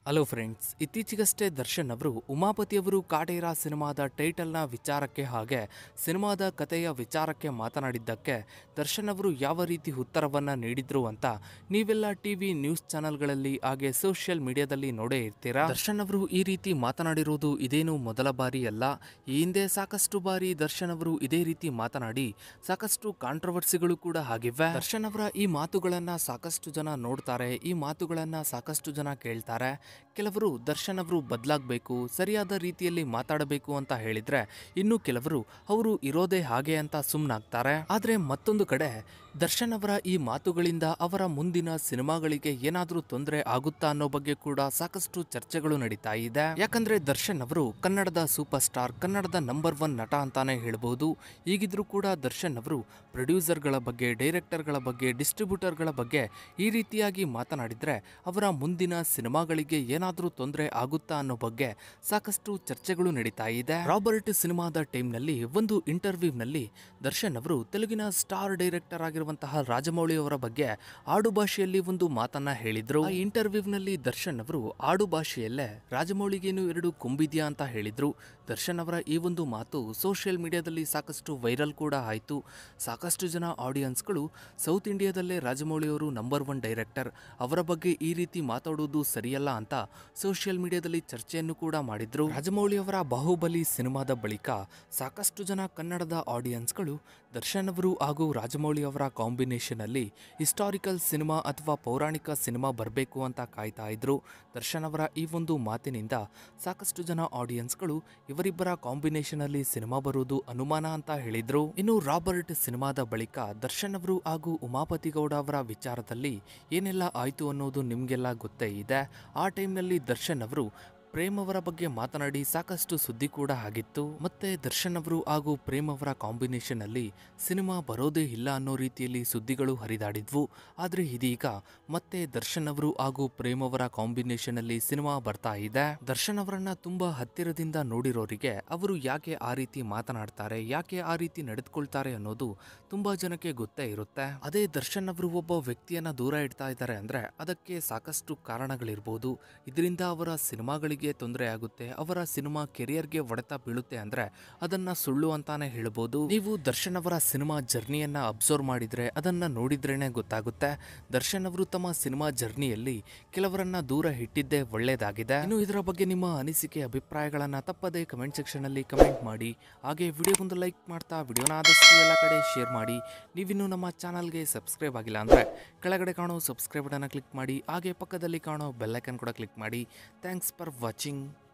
Hello friends, ಇತ್ತೀಚೆಗಷ್ಟೇ ದರ್ಶನ್ ಅವರು ಉಮಾಪತಿಯವರು ಕಾಟೇರ ಸಿನಿಮಾದ ಟೈಟಲ್ನ ವಿಚಾರಕ್ಕೆ ಹಾಗೆ ಸಿನಿಮಾದ ಕಥೆಯ ವಿಚಾರಕ್ಕೆ ಮಾತನಾಡಿದ್ದಕ್ಕೆ ದರ್ಶನ್ ಅವರು ಯಾವ ರೀತಿ ಉತ್ತರವನ್ನು ನೀಡಿದ್ರು ಅಂತ ನೀವೆಲ್ಲ ಟಿವಿ ನ್ಯೂಸ್ ಚಾನೆಲ್ಗಳಲ್ಲಿ ಹಾಗೆ ಸೋಷಿಯಲ್ ಮೀಡಿಯಾದಲ್ಲಿ ನೋಡೇ ಇರ್ತೀರಾ. ದರ್ಶನ್ ಅವರು ಈ ರೀತಿ ಮಾತನಾಡಿರೋದು ಇದೇನು ಮೊದಲ ಬಾರಿ ಅಲ್ಲ. ಈ ಹಿಂದೆ ಸಾಕಷ್ಟು ಬಾರಿ ದರ್ಶನ್ ಅವರು ಇದೇ ರೀತಿ ಮಾತನಾಡಿ ಸಾಕಷ್ಟು ಕಾಂಟ್ರವರ್ಸಿಗಳು ಕೂಡ ಆಗಿವೆ. ದರ್ಶನ್ ಅವರ ಈ ಮಾತುಗಳನ್ನ ಸಾಕಷ್ಟು ಜನ ನೋಡ್ತಾರೆ, ಈ ಮಾತುಗಳನ್ನ ಸಾಕಷ್ಟು ಜನ ಕೇಳ್ತಾರೆ. ಕೆಲವರು ದರ್ಶನ್ ಅವರು ಬದಲಾಗಬೇಕು, ಸರಿಯಾದ ರೀತಿಯಲ್ಲಿ ಮಾತಾಡಬೇಕು ಅಂತ ಹೇಳಿದ್ರೆ ಇನ್ನು ಕೆಲವರು ಅವರು ಇರೋದೇ ಹಾಗೆ ಅಂತ ಸುಮ್ಮನಾಗ್ತಾರೆ. ಆದ್ರೆ ಮತ್ತೊಂದು ಕಡೆ ದರ್ಶನ್ ಅವರ ಈ ಮಾತುಗಳಿಂದ ಅವರ ಮುಂದಿನ ಸಿನಿಮಾಗಳಿಗೆ ಏನಾದ್ರೂ ತೊಂದರೆ ಆಗುತ್ತಾ ಅನ್ನೋ ಬಗ್ಗೆ ಕೂಡ ಸಾಕಷ್ಟು ಚರ್ಚೆಗಳು ನಡೀತಾ ಇದೆ. ಯಾಕಂದ್ರೆ ದರ್ಶನ್ ಅವರು ಕನ್ನಡದ ಸೂಪರ್ ಸ್ಟಾರ್, ಕನ್ನಡದ ನಂಬರ್ 1 ನಟ ಅಂತಾನೆ ಹೇಳ್ಬಹುದು. ಈಗಿದ್ರೂ ಕೂಡ ದರ್ಶನ್ ಅವರು ಪ್ರೊಡ್ಯೂಸರ್ಗಳ ಬಗ್ಗೆ, ಡೈರೆಕ್ಟರ್ಗಳ ಬಗ್ಗೆ, ಡಿಸ್ಟ್ರಿಬ್ಯೂಟರ್ಗಳ ಬಗ್ಗೆ ಈ ರೀತಿಯಾಗಿ ಮಾತನಾಡಿದ್ರೆ ಅವರ ಮುಂದಿನ ಸಿನಿಮಾಗಳಿಗೆ ಏನಾದ್ರೂ ತೊಂದರೆ ಆಗುತ್ತಾ ಅನ್ನೋ ಬಗ್ಗೆ ಸಾಕಷ್ಟು ಚರ್ಚೆಗಳು ನಡೀತಾ ಇದೆ. ರಾಬರ್ಟ್ ಸಿನಿಮಾದ ಟೈಮ್ನಲ್ಲಿ ಒಂದು ಇಂಟರ್ವ್ಯೂನಲ್ಲಿ ದರ್ಶನ್ ಅವರು ತೆಲುಗಿನ ಸ್ಟಾರ್ ಡೈರೆಕ್ಟರ್ ಆಗಿರುವಂತಹ ರಾಜಮೌಳಿ ಅವರ ಬಗ್ಗೆ ಆಡು ಭಾಷೆಯಲ್ಲಿ ಒಂದು ಮಾತನ್ನ ಹೇಳಿದ್ರು. ಆ ಇಂಟರ್ವ್ಯೂನಲ್ಲಿ ದರ್ಶನ್ ಅವರು ಆಡು ಭಾಷೆಯಲ್ಲೇ ರಾಜಮೌಳಿಗೇನು 2 ಕೊಂಬಿದ್ಯಾ ಅಂತ ಹೇಳಿದ್ರು. ದರ್ಶನ್ ಅವರ ಈ ಒಂದು ಮಾತು ಸೋಷಿಯಲ್ ಮೀಡಿಯಾದಲ್ಲಿ ಸಾಕಷ್ಟು ವೈರಲ್ ಕೂಡ ಆಯಿತು. ಸಾಕಷ್ಟು ಜನ ಆಡಿಯನ್ಸ್ಗಳು ಸೌತ್ ಇಂಡಿಯಾದಲ್ಲೇ ರಾಜಮೌಳಿ ಅವರು ನಂಬರ್ 1 ಡೈರೆಕ್ಟರ್, ಅವರ ಬಗ್ಗೆ ಈ ರೀತಿ ಮಾತಾಡುವುದು ಸರಿಯಲ್ಲ ಅಂತ ಸೋಷಿಯಲ್ ಮೀಡಿಯಾದಲ್ಲಿ ಚರ್ಚೆಯನ್ನು ಕೂಡ ಮಾಡಿದ್ರು. ರಾಜಮೌಳಿ ಅವರ ಬಾಹುಬಲಿ ಸಿನಿಮಾದ ಬಳಿಕ ಸಾಕಷ್ಟು ಜನ ಕನ್ನಡದ ಆಡಿಯನ್ಸ್ಗಳು ದರ್ಶನ್ ಅವರು ಹಾಗೂ ರಾಜಮೌಳಿ ಅವರ ಕಾಂಬಿನೇಷನ್ ಅಲ್ಲಿ ಹಿಸ್ಟಾರಿಕಲ್ ಸಿನಿಮಾ ಅಥವಾ ಪೌರಾಣಿಕ ಸಿನಿಮಾ ಬರಬೇಕು ಅಂತ ಕಾಯ್ತಾ ಇದ್ರು. ದರ್ಶನ್ ಅವರ ಈ ಒಂದು ಮಾತಿನಿಂದ ಸಾಕಷ್ಟು ಜನ ಆಡಿಯನ್ಸ್ಗಳು ಇವರಿಬ್ಬರ ಕಾಂಬಿನೇಷನ್ ಅಲ್ಲಿ ಸಿನಿಮಾ ಬರುವುದು ಅನುಮಾನ ಅಂತ ಹೇಳಿದ್ರು. ಇನ್ನು ರಾಬರ್ಟ್ ಸಿನಿಮಾದ ಬಳಿಕ ದರ್ಶನ್ ಅವರು ಹಾಗೂ ಉಮಾಪತಿ ಗೌಡ ಅವರ ವಿಚಾರದಲ್ಲಿ ಏನೆಲ್ಲ ಆಯ್ತು ಅನ್ನೋದು ನಿಮ್ಗೆಲ್ಲ ಗೊತ್ತೇ ಇದೆ. ಆ ಟೈಮ್ನಲ್ಲಿ ದರ್ಶನ್ ಅವರು ಪ್ರೇಮ್ ಅವರ ಬಗ್ಗೆ ಮಾತನಾಡಿ ಸಾಕಷ್ಟು ಸುದ್ದಿ ಕೂಡ ಆಗಿತ್ತು. ಮತ್ತೆ ದರ್ಶನ್ ಅವರು ಹಾಗೂ ಪ್ರೇಮ್ ಅವರ ಕಾಂಬಿನೇಷನ್ ಅಲ್ಲಿ ಸಿನಿಮಾ ಬರೋದೇ ಇಲ್ಲ ಅನ್ನೋ ರೀತಿಯಲ್ಲಿ ಸುದ್ದಿಗಳು ಹರಿದಾಡಿದ್ವು. ಆದ್ರೆ ಇದೀಗ ಮತ್ತೆ ದರ್ಶನ್ ಅವರು ಹಾಗೂ ಪ್ರೇಮ್ ಅವರ ಕಾಂಬಿನೇಷನ್ ಅಲ್ಲಿ ಸಿನಿಮಾ ಬರ್ತಾ ಇದೆ. ದರ್ಶನ್ ಅವರನ್ನ ತುಂಬಾ ಹತ್ತಿರದಿಂದ ನೋಡಿರೋರಿಗೆ ಅವರು ಯಾಕೆ ಆ ರೀತಿ ಮಾತನಾಡ್ತಾರೆ, ಯಾಕೆ ಆ ರೀತಿ ನಡೆದುಕೊಳ್ತಾರೆ ಅನ್ನೋದು ತುಂಬಾ ಜನಕ್ಕೆ ಗೊತ್ತೇ ಇರುತ್ತೆ. ಅದೇ ದರ್ಶನ್ ಅವರು ಒಬ್ಬ ವ್ಯಕ್ತಿಯನ್ನ ದೂರ ಇಡ್ತಾ ಇದ್ದಾರೆ ಅಂದ್ರೆ ಅದಕ್ಕೆ ಸಾಕಷ್ಟು ಕಾರಣಗಳಿರ್ಬೋದು. ಇದರಿಂದ ಅವರ ಸಿನಿಮಾಗಳಿಗೆ ತೊಂದರೆ ಆಗುತ್ತೆ, ಅವರ ಸಿನಿಮಾ ಕೆರಿಯರ್ಗೆ ಹೊಡೆತ ಬೀಳುತ್ತೆ ಅಂದ್ರೆ ಅದನ್ನ ಸುಳ್ಳು ಅಂತಾನೆ ಹೇಳ್ಬೋದು. ನೀವು ದರ್ಶನ್ ಅವರ ಸಿನಿಮಾ ಜರ್ನಿಯನ್ನ ಅಬ್ಸರ್ವ್ ಮಾಡಿದ್ರೆ ಅದನ್ನ ನೋಡಿದ್ರೇನೆ ಗೊತ್ತಾಗುತ್ತೆ. ದರ್ಶನ್ ಅವರು ತಮ್ಮ ಸಿನಿಮಾ ಜರ್ನಿಯಲ್ಲಿ ಕೆಲವರನ್ನ ದೂರ ಇಟ್ಟಿದ್ದೇ ಒಳ್ಳೇದಾಗಿದೆ. ಇನ್ನು ಇದರ ಬಗ್ಗೆ ನಿಮ್ಮ ಅನಿಸಿಕೆ, ಅಭಿಪ್ರಾಯಗಳನ್ನ ತಪ್ಪದೇ ಕಮೆಂಟ್ ಸೆಕ್ಷನ್ ಅಲ್ಲಿ ಕಮೆಂಟ್ ಮಾಡಿ. ಹಾಗೆ ವಿಡಿಯೋಗೊಂದು ಲೈಕ್ ಮಾಡ್ತಾ ವಿಡಿಯೋನ ಆದಷ್ಟು ಎಲ್ಲ ಕಡೆ ಶೇರ್ ಮಾಡಿ. ನೀವಿನ್ನು ನಮ್ಮ ಚಾನಲ್ಗೆ ಸಬ್ಸ್ಕ್ರೈಬ್ ಆಗಿಲ್ಲ ಅಂದ್ರೆ ಕೆಳಗಡೆ ಕಾಣೋ ಸಬ್ಸ್ಕ್ರೈಬ್ ಬಟನ್ ಕ್ಲಿಕ್ ಮಾಡಿ. ಹಾಗೆ ಪಕ್ಕದಲ್ಲಿ ಕಾಣೋ ಬೆಲ್ ಐಕಾನ್ ಕೂಡ ಕ್ಲಿಕ್ ಮಾಡಿ. Thanks for watching.